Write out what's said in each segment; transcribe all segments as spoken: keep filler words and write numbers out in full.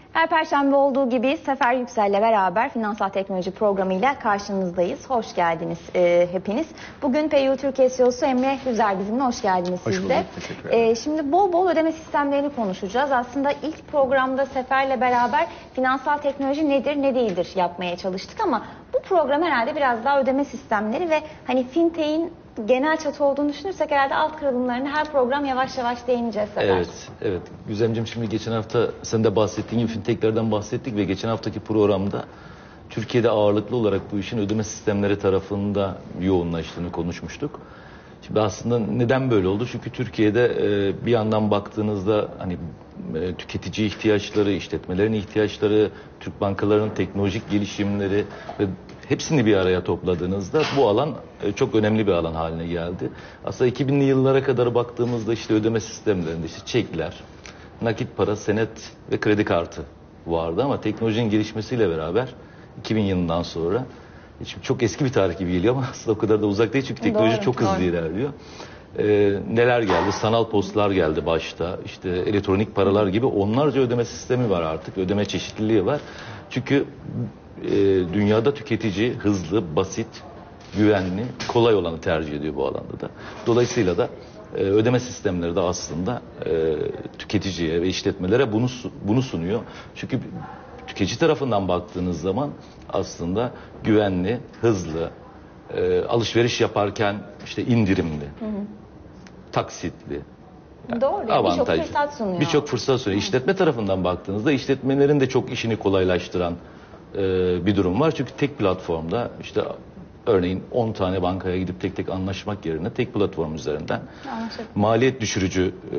Her Perşembe olduğu gibi Sefer Yüksel'le beraber Finansal Teknoloji programıyla karşınızdayız. Hoş geldiniz e, hepiniz. Bugün P Y U Türkiye C E O'su Emre Güzel bizimle. Hoş geldiniz Hoş siz bulduk, de. teşekkür ederim. E, şimdi bol bol ödeme sistemlerini konuşacağız. Aslında ilk programda Sefer'le beraber finansal teknoloji nedir ne değildir yapmaya çalıştık ama bu program herhalde biraz daha ödeme sistemleri ve hani fintech'in genel çatı olduğunu düşünürsek herhalde alt kırılımlarını her program yavaş yavaş değineceğiz. Sefer. Evet, evet. Güzemciğim, şimdi geçen hafta sen de bahsettiğin gibi fintechlerden bahsettik ve geçen haftaki programda Türkiye'de ağırlıklı olarak bu işin ödeme sistemleri tarafında yoğunlaştığını konuşmuştuk. Şimdi aslında neden böyle oldu? Çünkü Türkiye'de e, bir yandan baktığınızda hani e, tüketici ihtiyaçları, işletmelerin ihtiyaçları, Türk bankalarının teknolojik gelişimleri ve hepsini bir araya topladığınızda bu alan e, çok önemli bir alan haline geldi. Aslında iki binli yıllara kadar baktığımızda işte ödeme sistemlerinde işte çekler, nakit para, senet ve kredi kartı vardı ama teknolojinin gelişmesiyle beraber iki bin yılından sonra, şimdi çok eski bir tarih gibi geliyor ama aslında o kadar da uzak değil çünkü teknoloji Doğru, çok hızlı doğru. ilerliyor. Ee, neler geldi? Sanal postlar geldi başta. İşte elektronik paralar gibi onlarca ödeme sistemi var artık. Ödeme çeşitliliği var. Çünkü e, dünyada tüketici hızlı, basit, güvenli, kolay olanı tercih ediyor bu alanda da. Dolayısıyla da e, ödeme sistemleri de aslında e, tüketiciye ve işletmelere bunu bunu sunuyor. Çünkü tüketici tarafından baktığınız zaman aslında güvenli, hızlı, e, alışveriş yaparken işte indirimli, hı hı. taksitli, yani doğru, birçok fırsat sunuyor. Birçok fırsat sunuyor. İşletme tarafından baktığınızda işletmelerin de çok işini kolaylaştıran e, bir durum var. Çünkü tek platformda işte örneğin on tane bankaya gidip tek tek anlaşmak yerine tek platform üzerinden maliyet düşürücü e,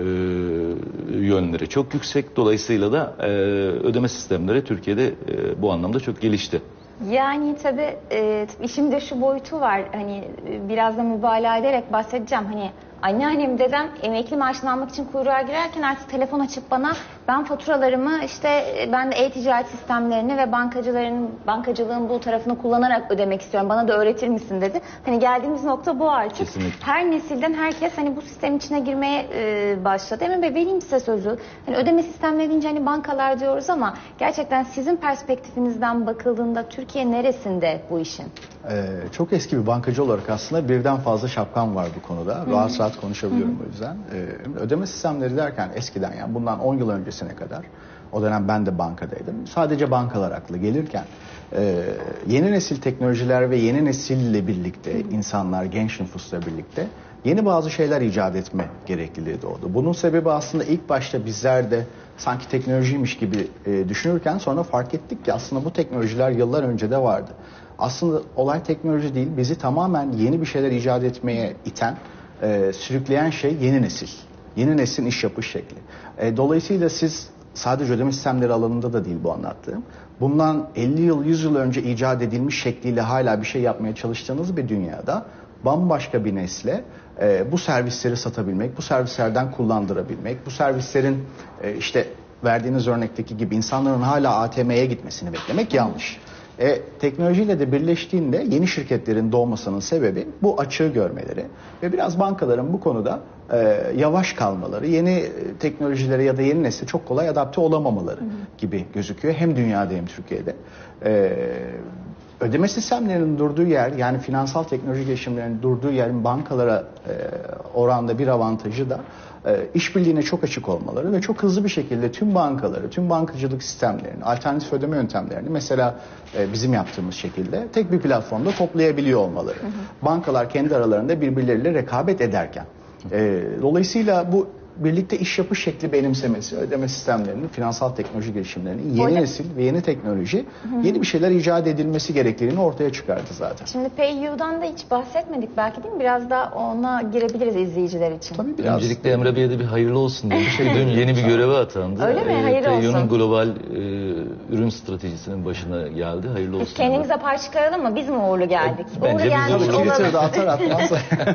yönleri çok yüksek. Dolayısıyla da e, ödeme sistemleri Türkiye'de e, bu anlamda çok gelişti. Yani tabii e, işin de şu boyutu var. Hani biraz da mübalağa ederek bahsedeceğim. Hani anneannem, dedem emekli maaşını almak için kuyruğa girerken artık telefon açıp bana ben faturalarımı işte ben de e-ticaret sistemlerini ve bankacıların bankacılığın bu tarafını kullanarak ödemek istiyorum. Bana da öğretir misin dedi. Hani geldiğimiz nokta bu artık. Kesinlikle. Her nesilden herkes hani bu sistem içine girmeye e, başladı. Emin Bey, vereyim size sözü. Hani ödeme sistemleri deyince hani bankalar diyoruz ama gerçekten sizin perspektifinizden bakıldığında Türkiye neresinde bu işin? Ee, çok eski bir bankacı olarak aslında birden fazla şapkam var bu konuda. Hı-hı. Rahat rahat konuşabiliyorum Hı-hı. o yüzden. Ee, ödeme sistemleri derken eskiden, yani bundan on yıl öncesine kadar, o dönem ben de bankadaydım. Sadece bankalar aklı gelirken e, yeni nesil teknolojiler ve yeni nesille birlikte Hı-hı. insanlar, genç nüfusla birlikte yeni bazı şeyler icat etme gerekliliği doğdu. Bunun sebebi aslında ilk başta bizler de sanki teknolojiymiş gibi e, düşünürken sonra fark ettik ki aslında bu teknolojiler yıllar önce de vardı. Aslında olay teknoloji değil, bizi tamamen yeni bir şeyler icat etmeye iten, e, sürükleyen şey yeni nesil. Yeni neslin iş yapış şekli. E, dolayısıyla siz sadece ödeme sistemleri alanında da değil bu anlattığım. Bundan elli yıl, yüz yıl önce icat edilmiş şekliyle hala bir şey yapmaya çalıştığınız bir dünyada bambaşka bir nesle e, bu servisleri satabilmek, bu servislerden kullandırabilmek, bu servislerin e, işte verdiğiniz örnekteki gibi insanların hala A T M'ye gitmesini beklemek yanlış. E, teknolojiyle de birleştiğinde yeni şirketlerin doğmasının sebebi bu açığı görmeleri ve biraz bankaların bu konuda e, yavaş kalmaları, yeni teknolojilere ya da yeni nesle çok kolay adapte olamamaları hı hı. gibi gözüküyor. Hem dünyada hem Türkiye'de. E, ödeme sistemlerinin durduğu yer, yani finansal teknoloji gelişimlerinin durduğu yerin bankalara e, oranda bir avantajı da e, işbirliğine çok açık olmaları ve çok hızlı bir şekilde tüm bankaları, tüm bankacılık sistemlerini, alternatif ödeme yöntemlerini mesela e, bizim yaptığımız şekilde tek bir platformda toplayabiliyor olmaları. Hı hı. Bankalar kendi aralarında birbirleriyle rekabet ederken. E, dolayısıyla bu birlikte iş yapış şekli benimsemesi, ödeme sistemlerinin, finansal teknoloji gelişimlerinin yeni Öyle. nesil ve yeni teknoloji, Hı-hı. yeni bir şeyler icat edilmesi gerekliliğini ortaya çıkardı zaten. Şimdi P Y U'dan da hiç bahsetmedik belki, değil mi? Biraz da ona girebiliriz izleyiciler için. Tabii biraz. Öncelikle Emre Bey'e de bir hayırlı olsun demiş. Dün yeni bir göreve atandı. Öyle mi? Hayırlı P Y U'nun olsun. global e, ürün stratejisinin başına geldi. Hayırlı olsun. Biz kendimize pay çıkaralım mı? Biz mi uğurlu geldik? Bence uğurlu biz gelmiş uğurlu olalım. Twitter'da atar atmaz.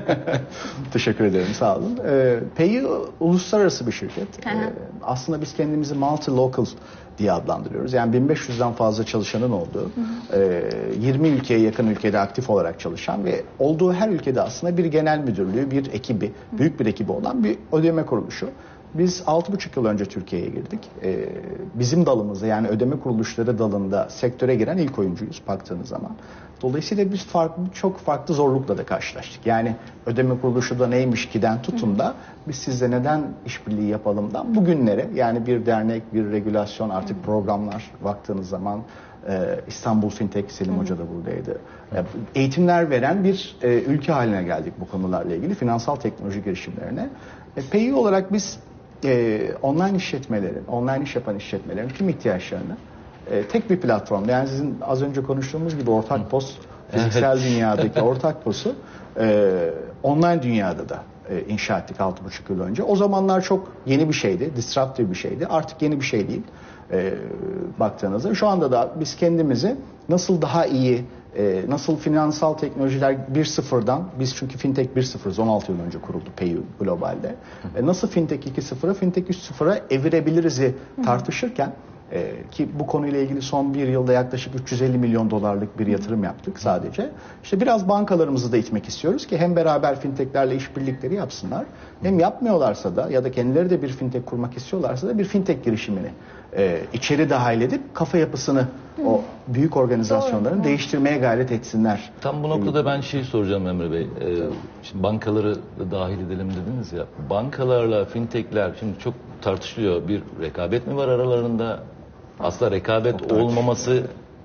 Teşekkür ederim, sağ olun. Ee, P Y U uluslararası bir şirket. Ee, aslında biz kendimizi multi-local diye adlandırıyoruz. Yani bin beş yüzden fazla çalışanın olduğu, hı hı. E, yirmi ülkeye yakın ülkede aktif olarak çalışan ve olduğu her ülkede aslında bir genel müdürlüğü, bir ekibi, hı. büyük bir ekibi olan bir ödeme kuruluşu. Biz altı buçuk yıl önce Türkiye'ye girdik. Ee, bizim dalımızda yani ödeme kuruluşları dalında sektöre giren ilk oyuncuyuz baktığınız zaman. Dolayısıyla biz farklı, çok farklı zorlukla da karşılaştık. Yani ödeme kuruluşu da neymiş kiden tutun da biz sizle neden işbirliği yapalımdan bugünlere yani bir dernek, bir regülasyon artık programlar baktığınız zaman e, İstanbul Fintech, Selim Hoca da buradaydı. E, eğitimler veren bir e, ülke haline geldik bu konularla ilgili finansal teknoloji girişimlerine. E, P Y olarak biz e, online işletmelerin, online iş yapan işletmelerin tüm ihtiyaçlarını e, tek bir platformda yani sizin az önce konuştuğumuz gibi ortak pos fiziksel dünyadaki ortak posu e, online dünyada da e, inşa ettik altı buçuk yıl önce. O zamanlar çok yeni bir şeydi, disruptive bir şeydi. Artık yeni bir şey değil e, baktığınızda. Şu anda da biz kendimizi nasıl daha iyi, e, nasıl finansal teknolojiler bir sıfırdan, biz çünkü Fintech bir sıfırız, on altı yıl önce kuruldu P Y globalde. E, nasıl Fintech iki sıfıra, Fintech üç sıfıra evirebiliriz'i tartışırken Ee, ki bu konuyla ilgili son bir yılda yaklaşık üç yüz elli milyon dolarlık bir yatırım yaptık sadece. İşte biraz bankalarımızı da itmek istiyoruz ki hem beraber fintechlerle işbirlikleri yapsınlar hem yapmıyorlarsa da ya da kendileri de bir fintech kurmak istiyorlarsa da bir fintech girişimini e, içeri dahil edip kafa yapısını Hı. o büyük organizasyonların Doğru. değiştirmeye gayret etsinler. Tam bu noktada ben şey soracağım Emre Bey. Ee, şimdi bankaları da dahil edelim dediniz ya. Bankalarla fintechler şimdi çok tartışılıyor. Bir rekabet mi var aralarında? Aslında rekabet olmaması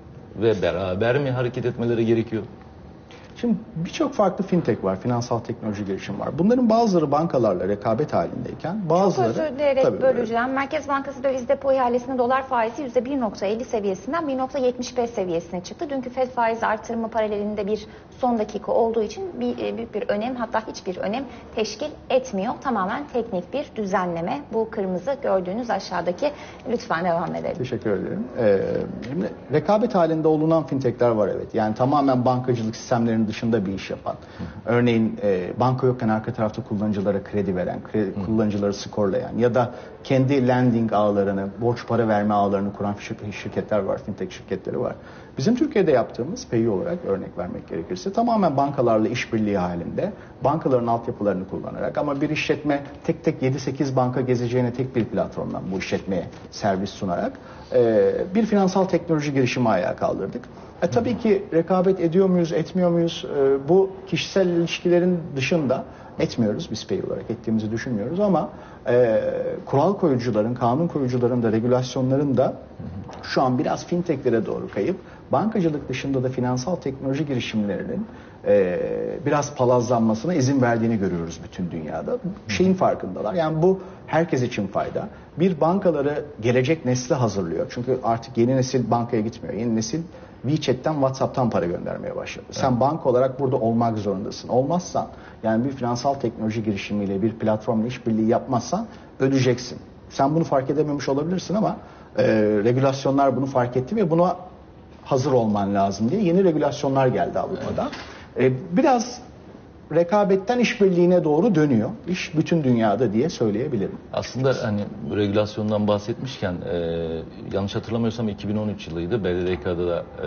ve beraber mi hareket etmeleri gerekiyor? Şimdi birçok farklı fintech var, finansal teknoloji girişim var. Bunların bazıları bankalarla rekabet halindeyken bazıları... Çok özür dileyerek böleceğim. Merkez Bankası döviz depo ihalesinde dolar faizi yüzde bir nokta elli seviyesinden bir nokta yetmiş beş seviyesine çıktı. Dünkü Fed faiz artırımı paralelinde bir son dakika olduğu için bir, büyük bir önem hatta hiçbir önem teşkil etmiyor. Tamamen teknik bir düzenleme. Bu kırmızı gördüğünüz aşağıdaki. Lütfen devam edelim. Teşekkür ederim. Ee, şimdi rekabet halinde olunan fintechler var evet. Yani tamamen bankacılık sistemlerinin dışında bir iş yapan. Örneğin e, banka yokken arka tarafta kullanıcılara kredi veren, kredi, kullanıcıları skorlayan ya da kendi lending ağlarını, borç para verme ağlarını kuran şirketler var, fintech şirketleri var. Bizim Türkiye'de yaptığımız P Y olarak örnek vermek gerekirse tamamen bankalarla işbirliği halinde, bankaların altyapılarını kullanarak ama bir işletme tek tek yedi sekiz banka gezeceğine tek bir platformdan bu işletmeye servis sunarak e, bir finansal teknoloji girişimi ayağa kaldırdık. E, tabii ki rekabet ediyor muyuz, etmiyor muyuz? E, bu kişisel ilişkilerin dışında etmiyoruz. Biz P Y olarak ettiğimizi düşünmüyoruz ama e, kural koyucuların, kanun koyucuların da, regülasyonların da şu an biraz fintechlere doğru kayıp bankacılık dışında da finansal teknoloji girişimlerinin e, biraz palazlanmasına izin verdiğini görüyoruz bütün dünyada. Şeyin farkındalar. Yani bu herkes için fayda. Bir bankaları gelecek nesli hazırlıyor. Çünkü artık yeni nesil bankaya gitmiyor. Yeni nesil WeChat'ten, WhatsApp'tan para göndermeye başladı. Evet. Sen banka olarak burada olmak zorundasın. Olmazsan, yani bir finansal teknoloji girişimiyle, bir platformla işbirliği yapmazsan öleceksin. Sen bunu fark edememiş olabilirsin ama e, regülasyonlar bunu fark etti ve buna hazır olman lazım diye yeni regülasyonlar geldi Avrupa'da. Evet. E, biraz rekabetten işbirliğine doğru dönüyor. İş bütün dünyada diye söyleyebilirim. Aslında hani regülasyondan bahsetmişken e, yanlış hatırlamıyorsam iki bin on üç yılıydı. B D D K'da da e,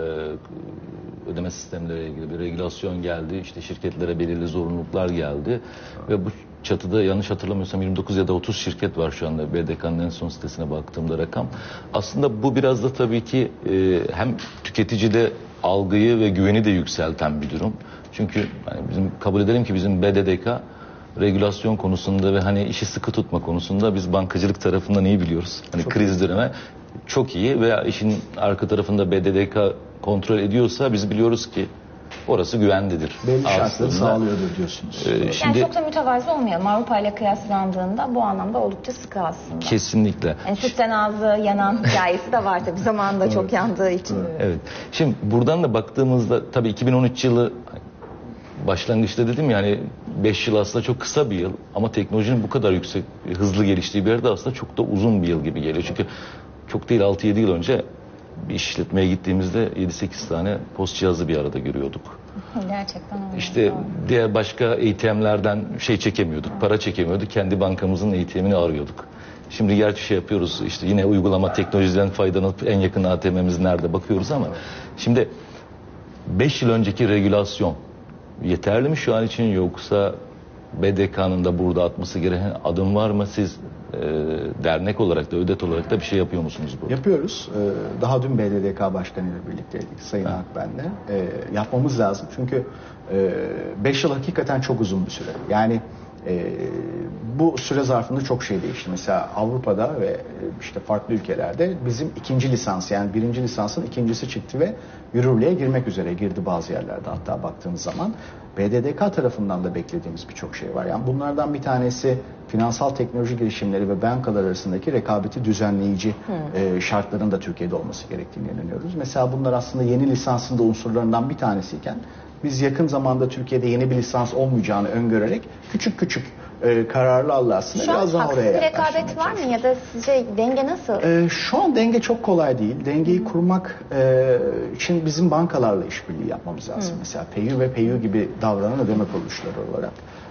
ödeme sistemleriyle ilgili bir regülasyon geldi. İşte şirketlere belirli zorunluluklar geldi. Ve bu çatıda yanlış hatırlamıyorsam yirmi dokuz ya da otuz şirket var şu anda B D D K'nın en son sitesine baktığımda rakam. Aslında bu biraz da tabii ki e, hem tüketicide algıyı ve güveni de yükselten bir durum. Çünkü hani bizim kabul edelim ki bizim B D D K regülasyon konusunda ve hani işi sıkı tutma konusunda biz bankacılık tarafından iyi biliyoruz. Hani çok kriz dönemi çok iyi veya işin arka tarafında B D D K kontrol ediyorsa biz biliyoruz ki orası güvendedir. Belli şartları sağlıyordur diyorsunuz. Ee, şimdi, yani çok da mütevazı olmayalım. Avrupa ile kıyaslandığında bu anlamda oldukça sıkı aslında. Kesinlikle. Yani sütten ağzı yanan hikayesi de var tabii zamanında çok yandığı için. Evet. Şimdi buradan da baktığımızda tabii iki bin on üç yılı başlangıçta dedim yani beş yıl aslında çok kısa bir yıl ama teknolojinin bu kadar yüksek hızlı geliştiği bir yerde aslında çok da uzun bir yıl gibi geliyor. Çünkü çok değil altı yedi yıl önce bir işletmeye gittiğimizde yedi sekiz tane post cihazı bir arada görüyorduk. Gerçekten öyle. İşte diğer başka A T M'lerden şey çekemiyorduk, para çekemiyorduk. Kendi bankamızın A T M'ini arıyorduk. Şimdi gerçi şey yapıyoruz işte yine uygulama teknolojiden faydalanıp en yakın A T M'miz nerede bakıyoruz ama şimdi beş yıl önceki regülasyon yeterli mi şu an için yoksa B D D K'nın da burada atması gereken adım var mı? Siz e, dernek olarak da, ÖDET olarak da bir şey yapıyor musunuz burada? Yapıyoruz. Ee, daha dün B D D K Başkanı ile birlikteydik Sayın Akben'le. Ee, yapmamız lazım çünkü beş yıl hakikaten çok uzun bir süre. Yani e, bu süre zarfında çok şey değişti. Mesela Avrupa'da ve işte farklı ülkelerde bizim ikinci lisans, yani birinci lisansın ikincisi çıktı ve yürürlüğe girmek üzere girdi bazı yerlerde, hatta baktığınız zaman. B D D K tarafından da beklediğimiz birçok şey var. Yani bunlardan bir tanesi finansal teknoloji girişimleri ve bankalar arasındaki rekabeti düzenleyici e, şartların da Türkiye'de olması gerektiğini inanıyoruz. Mesela bunlar aslında yeni lisansın da unsurlarından bir tanesiyken biz yakın zamanda Türkiye'de yeni bir lisans olmayacağını öngörerek küçük küçük e, kararlarla aslında Şu an biraz daha haksız oraya bir rekabet var mı ya da sizce denge nasıl? Ee, şu an denge çok kolay değil. Dengeyi Hı. kurmak e, için bizim bankalarla işbirliği yapmamız lazım. Hı. Mesela P Y U ve P Y U gibi davranan ödeme kuruluşları olarak.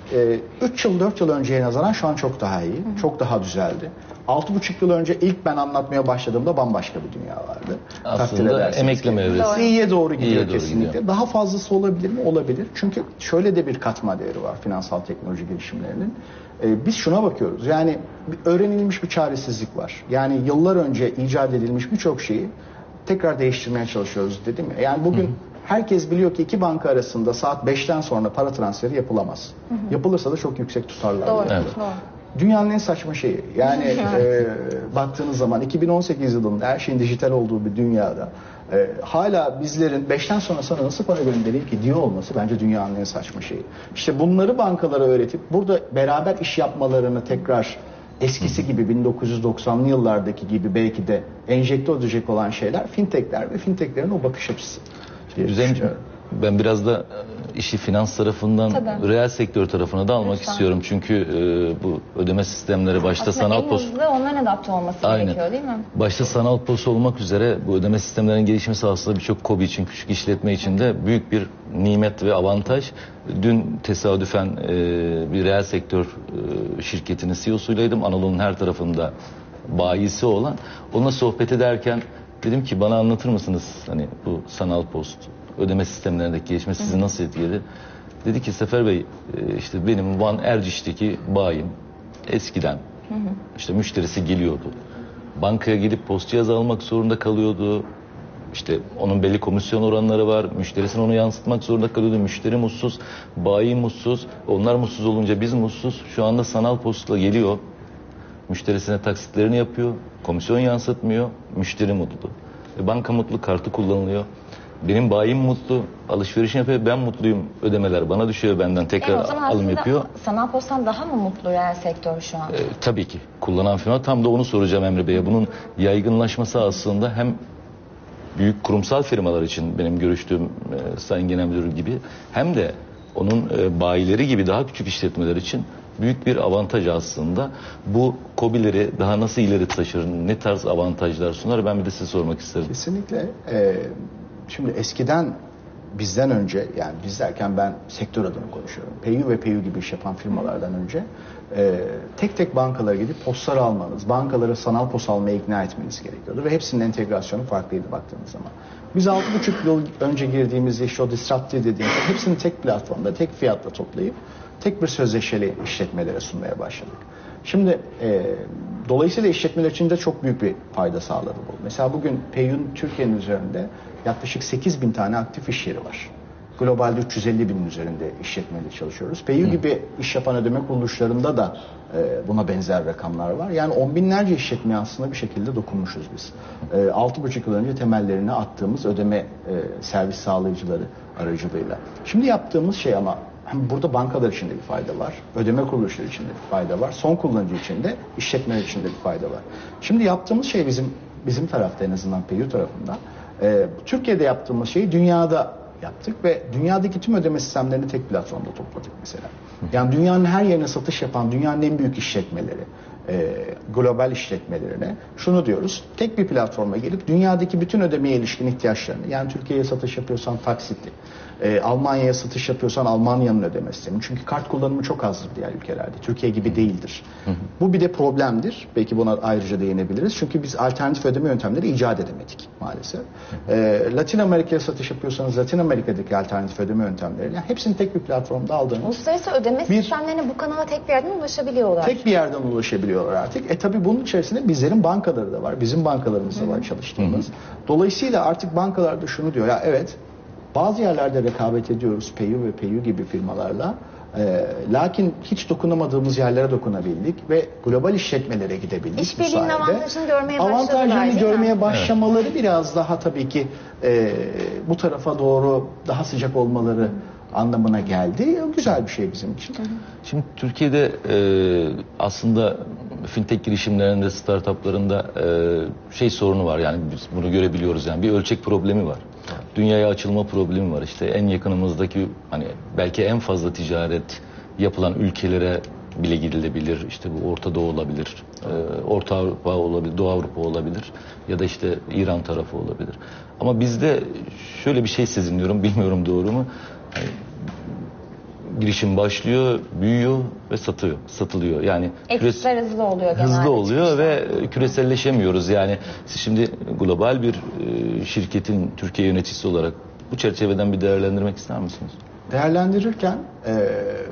üç yıl dört yıl önceye nazaran şu an çok daha iyi. Hı. Çok daha düzeldi. altı buçuk yıl önce ilk ben anlatmaya başladığımda bambaşka bir dünya vardı. Aslında emekleme evresi. İyiye doğru gidiyor İyiye doğru kesinlikle. Gidiyor. Daha fazlası olabilir mi? Olabilir. Çünkü şöyle de bir katma değeri var finansal teknoloji girişimlerinin. Ee, biz şuna bakıyoruz. Yani öğrenilmiş bir çaresizlik var. Yani yıllar önce icat edilmiş birçok şeyi tekrar değiştirmeye çalışıyoruz, dedim mi? Yani bugün Hı. herkes biliyor ki iki banka arasında saat beşten sonra para transferi yapılamaz. Hı hı. Yapılırsa da çok yüksek tutarlarla Doğru, yapılır. evet. Doğru. Dünyanın en saçma şeyi. Yani e, baktığınız zaman iki bin on sekiz yılında her şeyin dijital olduğu bir dünyada e, hala bizlerin beşten sonra sana nasıl para göndereyim ki diyor olması bence dünyanın en saçma şeyi. İşte bunları bankalara öğretip burada beraber iş yapmalarını tekrar eskisi gibi bin dokuz yüz doksanlı yıllardaki gibi belki de enjekte edecek olan şeyler fintechler ve fintechlerin o bakış açısı. Düzenci, ben biraz da işi finans tarafından Tabii. reel sektör tarafına da almak Lütfen. istiyorum. Çünkü e, bu ödeme sistemleri başta Aslında sanal en post... hızlı onların adapte olması Aynen. gerekiyor değil mi? Başta sanal post olmak üzere bu ödeme sistemlerinin gelişmesi aslında birçok KOBİ için, küçük işletme için de büyük bir nimet ve avantaj. Dün tesadüfen e, bir reel sektör e, şirketinin C E O'suyleydim. Anadolu'nun her tarafında bayisi olan. Onunla sohbet ederken dedim ki bana anlatır mısınız hani bu sanal post ödeme sistemlerindeki gelişme sizi nasıl etkiledi? Dedi ki Sefer Bey işte benim Van Erciş'teki bayim eskiden hı hı. işte müşterisi geliyordu. Bankaya gidip post cihazı almak zorunda kalıyordu. İşte onun belli komisyon oranları var. Müşterisine onu yansıtmak zorunda kalıyordu. Müşteri mutsuz, bayi mutsuz. Onlar mutsuz olunca biz mutsuz. Şu anda sanal postla geliyor. Müşterisine taksitlerini yapıyor. Komisyon yansıtmıyor. Müşteri mutlu. E, banka mutlu, kartı kullanılıyor. Benim bayim mutlu, alışveriş yapıyor, ben mutluyum, ödemeler bana düşüyor, benden tekrar yani alım yapıyor. Sanal posttan daha mı mutlu reel sektör şu an? Ee, tabii ki. Kullanan firma, tam da onu soracağım Emre Bey'e. Bunun yaygınlaşması aslında hem büyük kurumsal firmalar için benim görüştüğüm e, Sayın Genel Müdür gibi hem de onun e, bayileri gibi daha küçük işletmeler için büyük bir avantaj aslında. Bu KOBİ'leri daha nasıl ileri taşır, ne tarz avantajlar sunar, ben bir de size sormak isterim. Kesinlikle. Ee, Şimdi eskiden bizden önce, yani biz derken ben sektör adına konuşuyorum. P Y U ve P Y U gibi iş yapan firmalardan önce e, tek tek bankalara gidip postları almanız, bankaları sanal post almaya ikna etmeniz gerekiyordu ve hepsinin entegrasyonu farklıydı baktığınız zaman. Biz altı buçuk yıl önce girdiğimizde işte o disruptive dediğimiz hepsini tek platformda, tek fiyatla toplayıp tek bir sözleşmeli işletmelere sunmaya başladık. Şimdi e, dolayısıyla işletmeler için de çok büyük bir fayda sağladı bu. Mesela bugün P Y U'nun Türkiye'nin üzerinde yaklaşık sekiz bin tane aktif iş yeri var. Globalde üç yüz elli binin üzerinde işletmeyle çalışıyoruz. P Y U gibi iş yapan ödeme kuruluşlarında da e, buna benzer rakamlar var. Yani on binlerce işletmeye aslında bir şekilde dokunmuşuz biz. E, altı buçuk yıl önce temellerini attığımız ödeme e, servis sağlayıcıları aracılığıyla. Şimdi yaptığımız şey ama hem burada bankalar için de bir fayda var, ödeme kuruluşları için de bir fayda var, son kullanıcı için de, işletmeler için de bir fayda var. Şimdi yaptığımız şey bizim bizim tarafta, en azından P Y U tarafından, e, Türkiye'de yaptığımız şeyi dünyada yaptık ve dünyadaki tüm ödeme sistemlerini tek platformda topladık mesela. Yani dünyanın her yerine satış yapan dünyanın en büyük işletmeleri, e, global işletmelerine şunu diyoruz: tek bir platforma gelip dünyadaki bütün ödemeye ilişkin ihtiyaçlarını, yani Türkiye'ye satış yapıyorsan taksitli, e, Almanya'ya satış yapıyorsan Almanya'nın ödeme sistemi. Çünkü kart kullanımı çok azdır diğer ülkelerde. Türkiye gibi değildir. Hı hı. Bu bir de problemdir. Belki buna ayrıca değinebiliriz. Çünkü biz alternatif ödeme yöntemleri icat edemedik maalesef. E, Latin Amerika'ya satış yapıyorsanız Latin Amerika'daki alternatif ödeme yöntemleri, yani hepsini tek bir platformda aldığınız. Uluslararası ödeme bir, sistemlerine bu kanala tek bir yerden ulaşabiliyorlar. Tek bir yerden ulaşabiliyorlar. geliyorlar artık. E tabi bunun içerisinde bizlerin bankaları da var. Bizim bankalarımız da var çalıştığımız. Dolayısıyla artık bankalar da şunu diyor ya evet bazı yerlerde rekabet ediyoruz PayU ve PayU gibi firmalarla. E, lakin hiç dokunamadığımız yerlere dokunabildik ve global işletmelere gidebildik. İşbirliğinin avantajını görmeye başladılar. Avantajlarını görmeye mi? başlamaları evet. Biraz daha tabii ki e, bu tarafa doğru daha sıcak olmaları Hı. anlamına geldi. Güzel bir şey bizim için. Hı hı. Şimdi Türkiye'de e, aslında fintech girişimlerinde, startuplarında e, şey sorunu var. Yani biz bunu görebiliyoruz. Yani bir ölçek problemi var. Dünyaya açılma problemi var. İşte en yakınımızdaki hani belki en fazla ticaret yapılan ülkelere bile gidilebilir. İşte bu Orta Doğu olabilir. E, Orta Avrupa olabilir, Doğu Avrupa olabilir ya da işte İran tarafı olabilir. Ama bizde şöyle bir şey sezinliyorum. Bilmiyorum doğru mu? Yani, girişim başlıyor, büyüyor ve satıyor, satılıyor. Yani eksikler hızlı oluyor genelde. Hızlı oluyor ve küreselleşemiyoruz. Yani siz şimdi global bir e, şirketin Türkiye yöneticisi olarak bu çerçeveden bir değerlendirmek ister misiniz? Değerlendirirken e,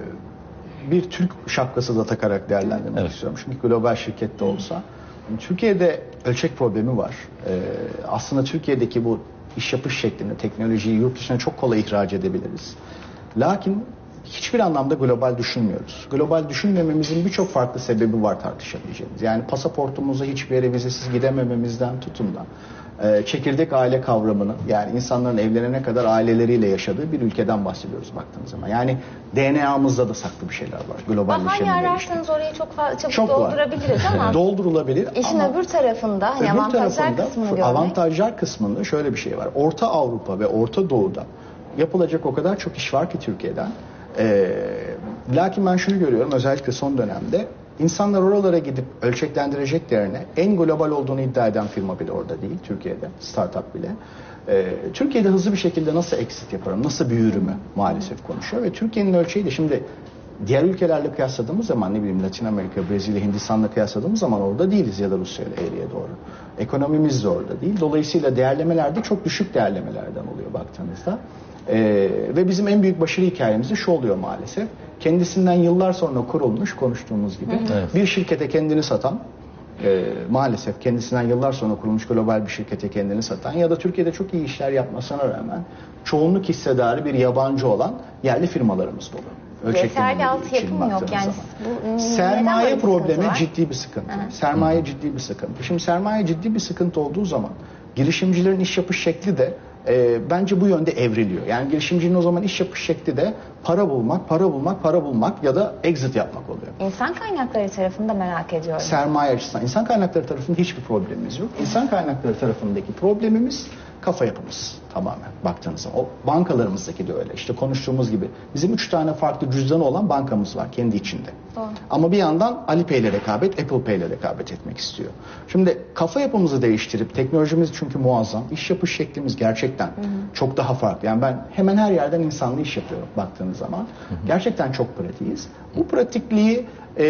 bir Türk şapkası da takarak değerlendirmek evet. istiyorum. Çünkü global şirkette olsa. Türkiye'de ölçek problemi var. E, aslında Türkiye'deki bu iş yapış şeklinde teknolojiyi yurt dışına çok kolay ihraç edebiliriz. Lakin hiçbir anlamda global düşünmüyoruz. Global düşünmememizin birçok farklı sebebi var tartışabileceğimiz. Yani pasaportumuza hiçbir yere vizesiz gidemememizden tutun da e, çekirdek aile kavramını yani insanların evlenene kadar aileleriyle yaşadığı bir ülkeden bahsediyoruz baktığınız zaman. Yani D N A'mızda da saklı bir şeyler var. Globalleşmeyle bahane ararsanız orayı çok fazla çabuk çok doldurabiliriz ama doldurulabilir işin ama öbür tarafında hani öbür avantajlar tarafında, kısmını görmek. Avantajlar kısmında şöyle bir şey var. Orta Avrupa ve Orta Doğu'da yapılacak o kadar çok iş var ki Türkiye'den. Ee, lakin ben şunu görüyorum özellikle son dönemde insanlar oralara gidip ölçeklendireceklerine en global olduğunu iddia eden firma bile orada değil Türkiye'de startup bile. Ee, Türkiye'de hızlı bir şekilde nasıl exit yaparım nasıl büyürümü maalesef konuşuyor ve Türkiye'nin ölçeği de şimdi diğer ülkelerle kıyasladığımız zaman ne bileyim Latin Amerika, Brezilya, Hindistan'la kıyasladığımız zaman orada değiliz ya da Rusya ile eğriye doğru. Ekonomimiz de orada değil. Dolayısıyla değerlemelerde çok düşük değerlemelerden oluyor baktığınızda. Ee, ve bizim en büyük başarı hikayemiz de şu oluyor maalesef. Kendisinden yıllar sonra kurulmuş konuştuğumuz gibi evet. bir şirkete kendini satan e, maalesef kendisinden yıllar sonra kurulmuş global bir şirkete kendini satan ya da Türkiye'de çok iyi işler yapmasına rağmen çoğunluk hissedarı bir yabancı olan yerli firmalarımız dolu. Yeterli altyapı mı yok yani? Bu, sermaye problemi ciddi bir sıkıntı. Hı. Sermaye Hı. ciddi bir sıkıntı. Şimdi sermaye ciddi bir sıkıntı olduğu zaman girişimcilerin iş yapış şekli de E, bence bu yönde evriliyor. Yani girişimcinin o zaman iş yapış şekli de para bulmak, para bulmak, para bulmak ya da exit yapmak oluyor. İnsan kaynakları tarafında merak ediyorum. Sermaye açısından. İnsan kaynakları tarafında hiçbir problemimiz yok. İnsan kaynakları tarafındaki problemimiz kafa yapımız tamamen baktığınız zaman. O bankalarımızdaki de öyle. İşte konuştuğumuz gibi bizim üç tane farklı cüzdanı olan bankamız var kendi içinde. Doğru. Ama bir yandan Alipay ile rekabet, Apple Pay ile rekabet etmek istiyor. Şimdi kafa yapımızı değiştirip teknolojimiz çünkü muazzam. İş yapış şeklimiz gerçekten hı hı. çok daha farklı. Yani ben hemen her yerden insanlı iş yapıyorum baktığınız zaman. Hı hı. Gerçekten çok pratiğiz. Bu pratikliği e,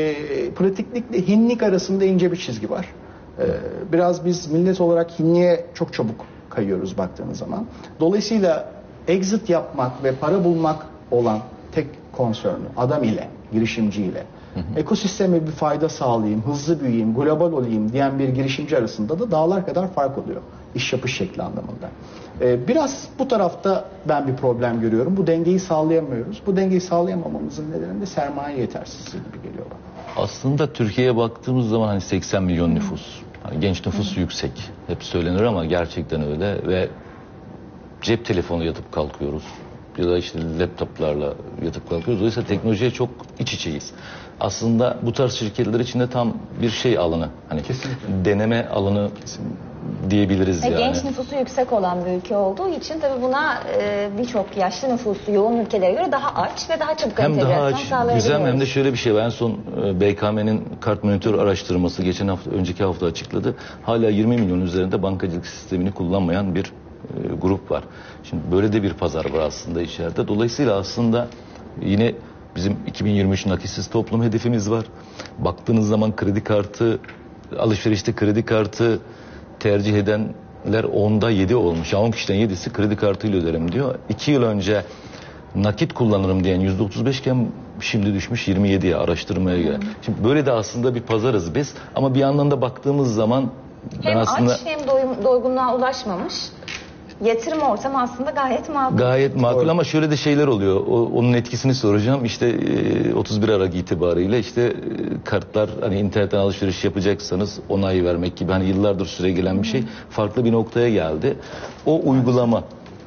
pratiklikle hinlik arasında ince bir çizgi var. E, biraz biz millet olarak hinliğe çok çabuk kayıyoruz baktığınız zaman. Dolayısıyla exit yapmak ve para bulmak olan tek konsörnü adam ile, girişimci ile hı hı. ekosisteme bir fayda sağlayayım, hızlı büyüyeyim, global olayım diyen bir girişimci arasında da dağlar kadar fark oluyor. İş yapış şekli anlamında. Ee, biraz bu tarafta ben bir problem görüyorum. Bu dengeyi sağlayamıyoruz. Bu dengeyi sağlayamamamızın nedeni de sermaye yetersizliği gibi geliyor bana. Aslında Türkiye'ye baktığımız zaman hani seksen milyon nüfus. Hani genç nüfus Hı. yüksek. Hep söylenir ama gerçekten öyle ve cep telefonu yatıp kalkıyoruz. Ya da işte laptoplarla yatıp kalkıyoruz. Dolayısıyla teknolojiye çok iç içeyiz. Aslında bu tarz şirketler içinde tam bir şey alanı. Hani Kesinlikle. deneme alanı Kesinlikle. diyebiliriz ve yani. Genç nüfusu yüksek olan bir ülke olduğu için tabii buna e, birçok yaşlı nüfusu yoğun ülkelere göre daha aç ve daha çabuk hem daha aç, güzel hem de şöyle şöyle bir şey var. En son e, B K M'nin kart monitör araştırması geçen hafta, önceki hafta açıkladı. Hala yirmi milyon üzerinde bankacılık sistemini kullanmayan bir e, grup var. Şimdi böyle de bir pazar var aslında içeride. Dolayısıyla aslında yine bizim iki bin yirmi üç nakitsiz toplum hedefimiz var. Baktığınız zaman kredi kartı, alışverişte kredi kartı tercih edenler onda yedi olmuş. on kişiden yedisi kredi kartıyla öderim diyor. İki yıl önce nakit kullanırım diyen yüzde otuz beş iken şimdi düşmüş yirmi yediye araştırmaya göre. Şimdi böyle de aslında bir pazarız biz ama bir yandan da baktığımız zaman ben Hem aslında aç hem doyum, doygunluğa ulaşmamış. Yatırım ortamı aslında gayet makul. gayet makul Doğru. ama şöyle de şeyler oluyor. O, onun etkisini soracağım. İşte e, otuz bir Aralık itibariyle işte e, kartlar hani internetten alışveriş yapacaksanız onay vermek gibi hani yıllardır süre gelen bir şey farklı bir noktaya geldi. O uygulama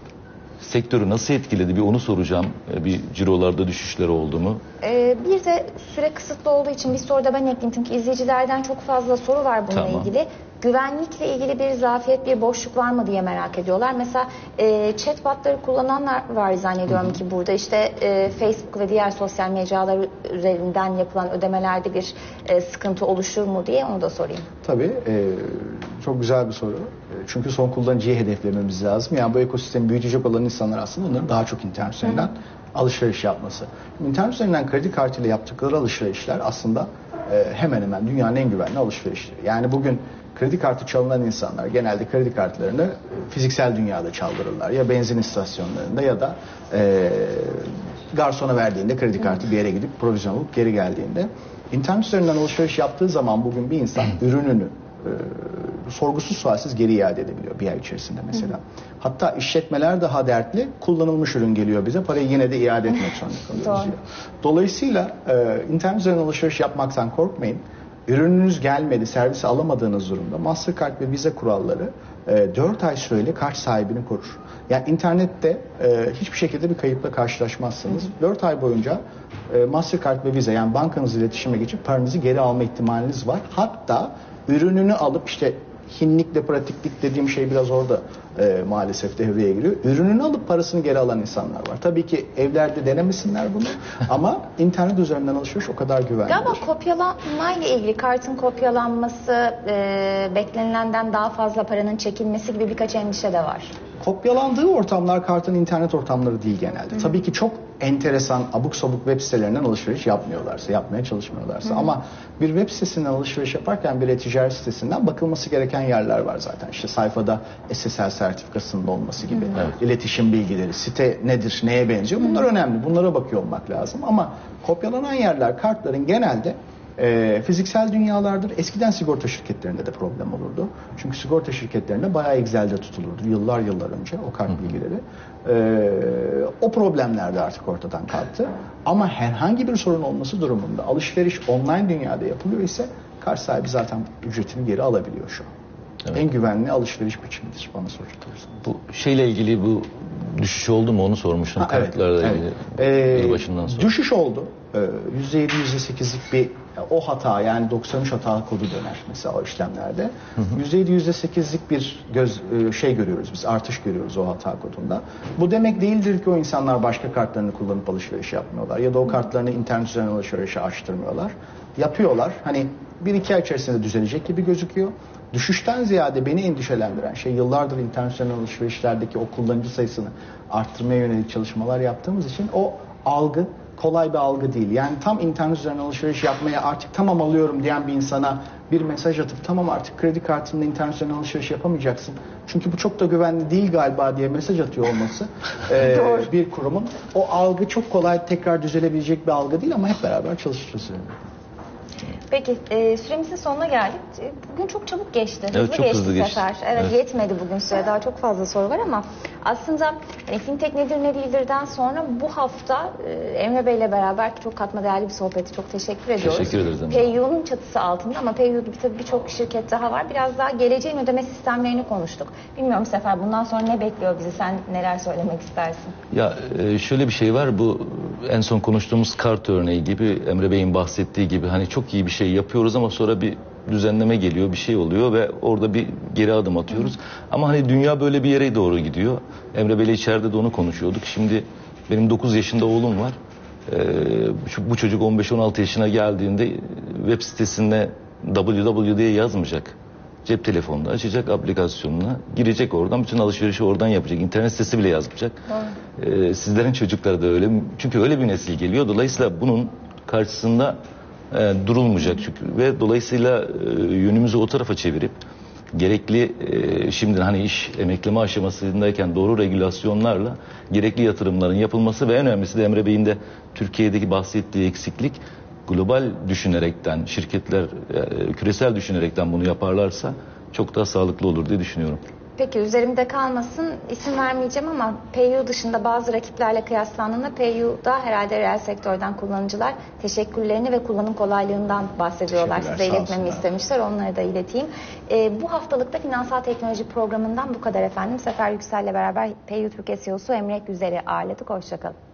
sektörü nasıl etkiledi bir onu soracağım. E, bir cirolarda düşüşler oldu mu? Ee, bir de süre kısıtlı olduğu için bir soru da ben ekleyeyim. Çünkü izleyicilerden çok fazla soru var bununla Tamam. ilgili. Güvenlikle ilgili bir zafiyet, bir boşluk var mı diye merak ediyorlar. Mesela e, chatbotları kullananlar var zannediyorum ki burada. İşte e, Facebook ve diğer sosyal mecralar üzerinden yapılan ödemelerde bir e, sıkıntı oluşur mu diye onu da sorayım. Tabii e, çok güzel bir soru. E, Çünkü son kullanıcıyı hedeflememiz lazım. Yani bu ekosistemi büyütecek olan insanlar aslında onların daha çok internet üzerinden alışveriş yapması. İnternet üzerinden kredi kartıyla yaptıkları alışverişler aslında e, hemen hemen dünyanın en güvenli alışverişleri. Yani bugün kredi kartı çalınan insanlar genelde kredi kartlarını fiziksel dünyada çaldırırlar. Ya benzin istasyonlarında ya da e, garsona verdiğinde kredi kartı bir yere gidip provizyon alıp geri geldiğinde. İnternet üzerinden alışveriş yaptığı zaman bugün bir insan ürününü e, sorgusuz sualsiz geri iade edebiliyor bir ay içerisinde mesela. Hatta işletmeler daha dertli, kullanılmış ürün geliyor bize, parayı yine de iade etmek zorunda kalıyoruz. diyor. Dolayısıyla e, internet üzerinden alışveriş yapmaktan korkmayın. Ürününüz gelmedi, servisi alamadığınız durumda Mastercard ve Visa kuralları e, dört ay süreyle kart sahibini korur. Yani internette e, hiçbir şekilde bir kayıpla karşılaşmazsınız. dört ay boyunca e, Mastercard ve Visa yani bankanızla iletişime geçip paranızı geri alma ihtimaliniz var. Hatta ürününü alıp işte hinlikle pratiklik dediğim şey biraz orada e, maalesef devreye giriyor. Ürününü alıp parasını geri alan insanlar var. Tabii ki evlerde denemesinler bunu ama internet üzerinden alışveriş o kadar güvenli. Galiba kopyalanmayla ilgili kartın kopyalanması, e, beklenilenden daha fazla paranın çekilmesi gibi birkaç endişe de var. Kopyalandığı ortamlar kartın internet ortamları değil genelde. Hı. Tabii ki çok enteresan abuk sabuk web sitelerinden alışveriş yapmıyorlarsa, yapmaya çalışmıyorlarsa. Hı. Ama bir web sitesinden alışveriş yaparken bir e-ticaret sitesinden bakılması gereken yerler var zaten. İşte sayfada S S L sertifikasının olması gibi, Hı. Evet. iletişim bilgileri, site nedir, neye benziyor bunlar Hı. önemli. Bunlara bakıyor olmak lazım. Ama kopyalanan yerler kartların genelde E, fiziksel dünyalardır. Eskiden sigorta şirketlerinde de problem olurdu. Çünkü sigorta şirketlerinde bayağı Excel'de tutulurdu. Yıllar yıllar önce o kart bilgileri. E, o problemler de artık ortadan kalktı. Ama herhangi bir sorun olması durumunda alışveriş online dünyada yapılıyor ise kart sahibi zaten ücretini geri alabiliyor şu an. Evet. En güvenli alışveriş biçimidir bana soracak olursanız. Bu şeyle ilgili bu düşüş oldu mu onu sormuştum ha, kartlarla evet, ilgili. Evet. Ee, başından sonra. Düşüş oldu. yüzde yedi yüzde sekizlik bir o hata yani doksan üç hata kodu döner mesela o işlemlerde. yüzde yedi yüzde sekizlik bir göz şey görüyoruz biz artış görüyoruz o hata kodunda. Bu demek değildir ki o insanlar başka kartlarını kullanıp alışveriş yapmıyorlar ya da o kartlarını internet üzerinden alışverişe açtırmıyorlar. Yapıyorlar. Hani bir iki ay içerisinde düzelecek gibi gözüküyor. Düşüşten ziyade beni endişelendiren şey yıllardır internet üzerinden alışverişlerdeki o kullanıcı sayısını arttırmaya yönelik çalışmalar yaptığımız için o algı kolay bir algı değil. Yani tam internet üzerinden alışveriş yapmaya artık tamam alıyorum diyen bir insana bir mesaj atıp tamam artık kredi kartınla internet üzerinden alışveriş yapamayacaksın. Çünkü bu çok da güvenli değil galiba diye mesaj atıyor olması e, bir kurumun. O algı çok kolay tekrar düzelebilecek bir algı değil ama hep beraber çalışacağız. Peki e, süremizin sonuna geldik. Bugün çok çabuk geçti. Hızlı evet, çok geçti hızlı geçti. sefer. Evet, evet yetmedi bugün süre. Daha çok fazla soru var ama aslında hani, fintech nedir ne değildirden sonra bu hafta e, Emre Bey ile beraber çok katma değerli bir sohbeti. Çok teşekkür ediyoruz. Teşekkür ederiz. PayU'nun çatısı altında ama PayU gibi tabii birçok şirket daha var. Biraz daha geleceğin ödeme sistemlerini konuştuk. Bilmiyorum Sefer bundan sonra ne bekliyor bizi? Sen neler söylemek istersin? Ya e, şöyle bir şey var. Bu en son konuştuğumuz kart örneği gibi Emre Bey'in bahsettiği gibi hani çok iyi bir şey yapıyoruz ama sonra bir düzenleme geliyor, bir şey oluyor ve orada bir geri adım atıyoruz. Hı. Ama hani dünya böyle bir yere doğru gidiyor. Emre Bey'le içeride de onu konuşuyorduk. Şimdi benim dokuz yaşında oğlum var. Ee, bu çocuk on beş on altı yaşına geldiğinde web sitesine W W diye yazmayacak. Cep telefonunda açacak aplikasyonuna, girecek oradan, bütün alışverişi oradan yapacak. İnternet sitesi bile yazmayacak. Ee, sizlerin çocukları da öyle. Çünkü öyle bir nesil geliyor. Dolayısıyla bunun karşısında e, durulmayacak çünkü ve dolayısıyla e, yönümüzü o tarafa çevirip gerekli e, şimdi hani iş emekleme aşamasındayken doğru regülasyonlarla gerekli yatırımların yapılması ve en önemlisi de Emre Bey'in de Türkiye'deki bahsettiği eksiklik, global düşünerekten, şirketler e, küresel düşünerekten bunu yaparlarsa çok daha sağlıklı olur diye düşünüyorum. Peki üzerimde kalmasın, isim vermeyeceğim ama P Y U dışında bazı rakiplerle kıyaslandığında P Y U'da herhalde reel sektörden kullanıcılar teşekkürlerini ve kullanım kolaylığından bahsediyorlar. Size iletmemi istemişler, onları da ileteyim. Ee, bu haftalıkta Finansal Teknoloji Programı'ndan bu kadar efendim. Sefer Yüksel'le beraber P Y U Türkiye C E O'su Emre Güzel'i ağırladık. Hoşçakalın.